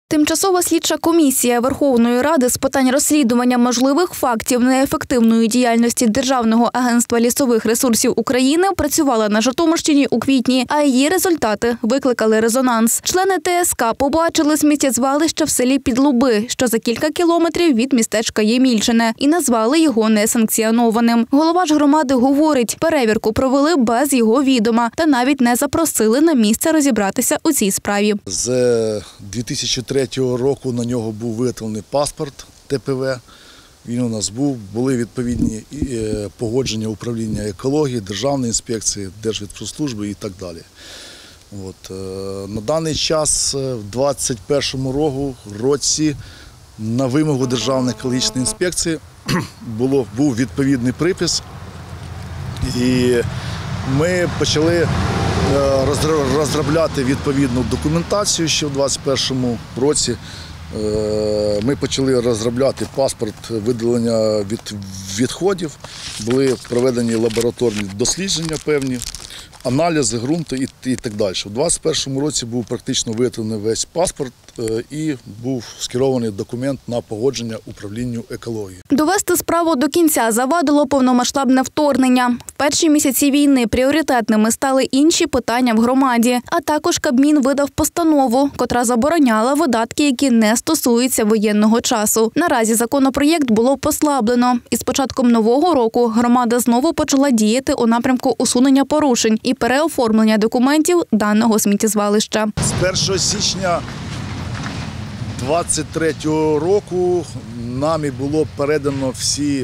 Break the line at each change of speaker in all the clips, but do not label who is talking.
Тимчасова слідча комісія Верховної Ради з питань розслідування можливих фактів неефективної діяльності Державного агентства лісових ресурсів України працювала на Житомирщині у квітні, а її результати викликали резонанс. Члени ТСК побачили сміттєзвалище в селі Підлуби, що за кілька кілометрів від містечка Ємільчине, і назвали його несанкціонованим. Голова ж громади говорить, перевірку провели без його відома та навіть не запросили на місце розібратися у цій справі.
З 2003 року на нього був виготовлений паспорт ТПВ. Він у нас був, були відповідні погодження управління екології, Державної інспекції, Держвідпродслужби і так далі. На даний час, в 2021 році, на вимогу Державної екологічної інспекції був відповідний припис, і ми почали розробляти відповідну документацію ще в 2021 році. Ми почали розробляти паспорт видалення від відходів, були проведені лабораторні дослідження певні, аналізи ґрунту і так далі. У 2021 році був практично виготовлений весь паспорт і був скерований документ на погодження управлінню екології.
Довести справу до кінця завадило повномасштабне вторгнення. В перші місяці війни пріоритетними стали інші питання в громаді, а також Кабмін видав постанову, котра забороняла видатки, які не стосуються воєнного часу. Наразі законопроєкт було послаблено. І з початком нового року громада знову почала діяти у напрямку усунення порушень і переоформлення документів даного сміттєзвалища.
З 1 січня 2023 року нами було передано всі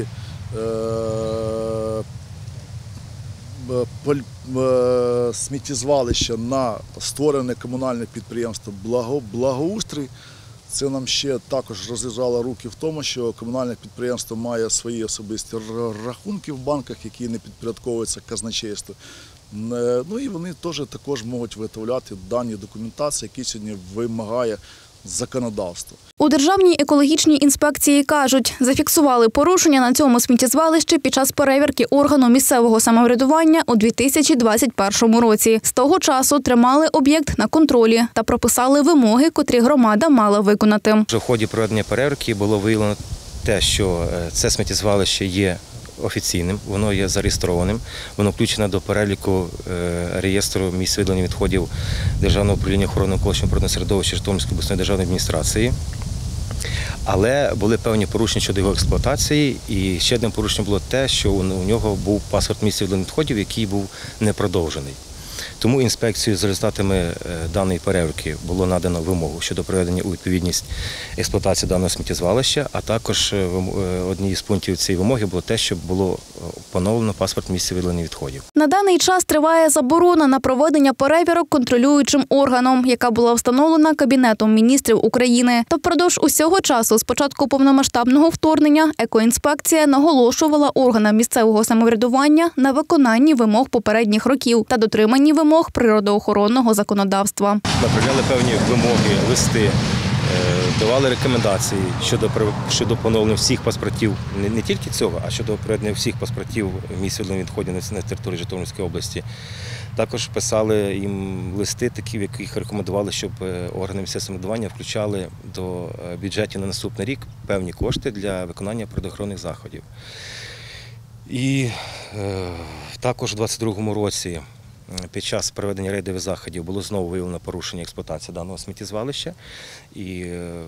сміттєзвалища на створене комунальне підприємство «Благоустрій». Це нам ще також розв'язало руки в тому, що комунальне підприємство має свої особисті рахунки в банках, які не підпорядковуються казначейству. Ну і вони також можуть виготовляти дані документації, які сьогодні вимагає законодавство.
У Державній екологічній інспекції кажуть, зафіксували порушення на цьому сміттєзвалищі під час перевірки органу місцевого самоврядування у 2021 році. З того часу тримали об'єкт на контролі та прописали вимоги, котрі громада мала виконати.
В ході проведення перевірки було виявлено те, що це сміттєзвалище є офіційним, воно є зареєстрованим, воно включено до переліку реєстру місць видалення відходів Державного управління охорони навколишнього природного середовища Житомирської обласної державної адміністрації. Але були певні порушення щодо його експлуатації, і ще одним порушенням було те, що у нього був паспорт місця видалення відходів, який був не продовжений. Тому інспекцією за результатами даної перевірки було надано вимогу щодо приведення у відповідність експлуатації даного сміттєзвалища, а також однією з пунктів цієї вимоги було те, щоб було поновлено паспорт місця видалення відходів.
На даний час триває заборона на проведення перевірок контролюючим органом, яка була встановлена Кабінетом міністрів України. Та впродовж усього часу, з початку повномасштабного вторгнення, екоінспекція наголошувала органам місцевого самоврядування на виконанні вимог попередніх років та дотриманні вимог природоохоронного законодавства.
Направляли певні вимоги, листи, давали рекомендації щодо поновлення всіх паспортів, не тільки цього, а щодо проведення всіх паспортів місць видалення відходів на території Житомирської області. Також писали їм листи, такі, в яких рекомендували, щоб органи місцевого самоврядування включали до бюджетів на наступний рік певні кошти для виконання природоохоронних заходів. І також у 2022 році під час проведення рейдових заходів було знову виявлено порушення експлуатації даного сміттєзвалища, і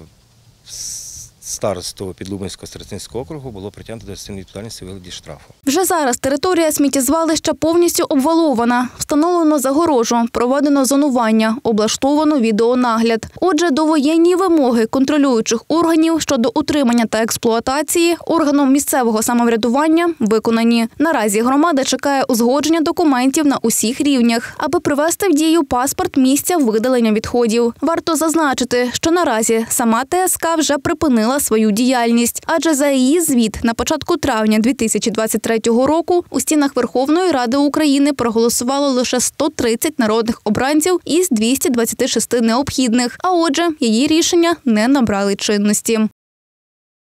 старосту Підлубинського старостинського округу було притягнуто до адміністративної відповідальності у вигляді штрафу.
Вже зараз територія сміттєзвалища повністю обвалована, встановлено загорожу, проведено зонування, облаштовано відеонагляд. Отже, довоєнні вимоги контролюючих органів щодо утримання та експлуатації органом місцевого самоврядування виконані. Наразі громада чекає узгодження документів на усіх рівнях, аби привести в дію паспорт місця видалення відходів. Варто зазначити, що наразі сама ТСК вже припинила свою діяльність, адже за її звіт на початку травня 2023 року у стінах Верховної Ради України проголосувало лише 130 народних обранців із 226 необхідних, а отже, її рішення не набрали чинності.